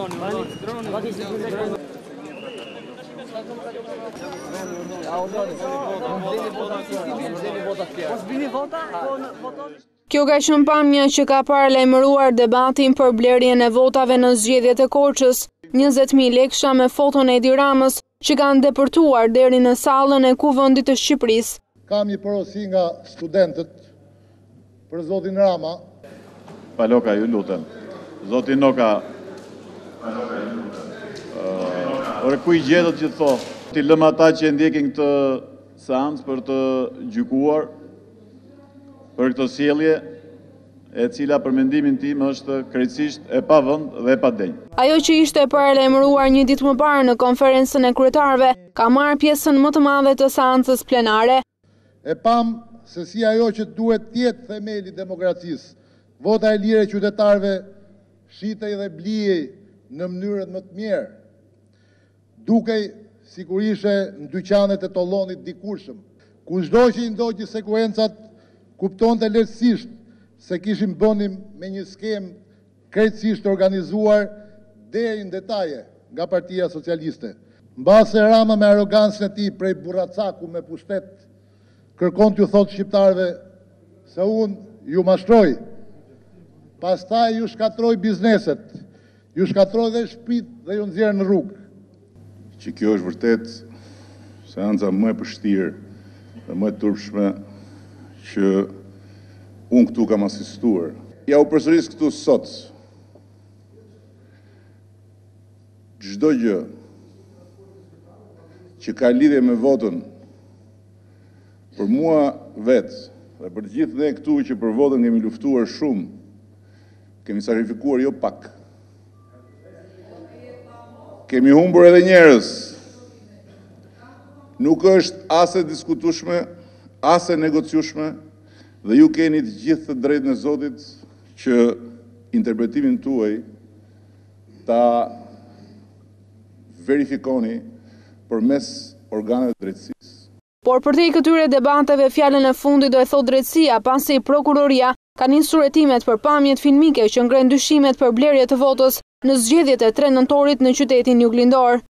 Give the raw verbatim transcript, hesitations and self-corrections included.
Kjo ka qenë pamja që ka paralajmëruar debatin për blerjen e votave në zgjedhjet e Korçës, njëzet mijë leksha me foton e Edi Ramës që kanë depërtuar deri në sallën e Kuvendit të Shqipërisë. Kam një porosi nga studentët për zotin Rama. Paloka, ju lutem. Zotin Noka. Paloka, ju lutem. Uh, Ore ku i gjetët që të thonë? Ti lëm ata që ndjekin këtë seancë për të gjykuar për këtë sjellje, e cila për mendimin tim është krejtësisht e pa vend dhe e pa denjë. Ajo që ishte paralajmëruar një ditë më parë në konferencën e kryetarëve ka marrë pjesën më të madhe të seancës plenare. E pam se si ajo që duhet tjetë themeli demokracisë, vota e lire e qytetarëve shitej dhe blijej në mënyrët më të mirë, dukej sikur ishe në dyqanet e tollonit dikurshëm, ku çdo që i ndoqi sekuencat kuptonte lehtësisht se kishim bënim me një skem krejtësisht organizuar deri në detaje nga Partia Socialiste. Mbase Rama me arogancën e tij prej burracaku me pushtet kërkon t'ju thotë shqiptarëve se unë ju mashtroj, pastaj ju shkatroj bizneset, ju shkatroj dhe shtëpit dhe ju nxjerr në rrugë. Që kjo është vërtet seanca më e vështirë dhe më e turpshme që unë këtu kam asistuar. Ja u përsëris këtu sot. Çdo gjë që ka lidhje me votën, për mua vetë dhe për të gjithë ne këtu që për votën kemi luftuar shumë, kemi sakrifikuar jo pak. Kemi humbur edhe njerëz. Nuk është as e diskutueshme, as e negociueshme, dhe ju keni të gjithë të drejtën e Zotit që interpretimin tuaj ta verifikoni përmes organeve të drejtësisë. Por për te i këtyre debateve fjalën e fundit do e thot drejtësia, pasi prokuroria ka nisur hetimet për pamjet filmike që ngren dyshimet për blerje të votës në zgjedhjet e tre nëntorit në qytetin Juglindor.